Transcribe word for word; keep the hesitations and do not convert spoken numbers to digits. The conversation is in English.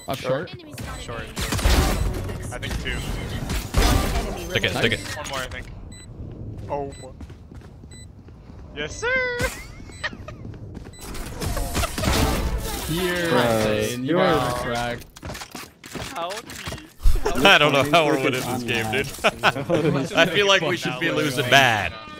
Up short. Short. I think two. Stick it, stick it. One more, I think. Oh. Yes, sir. You're Bro, insane. You you're- guys are cracked. How I don't know how we're winning this game, dude. I feel like we should be losing bad.